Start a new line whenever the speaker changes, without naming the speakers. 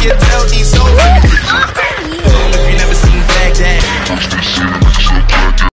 can tell these souls. If you never seen Baghdad.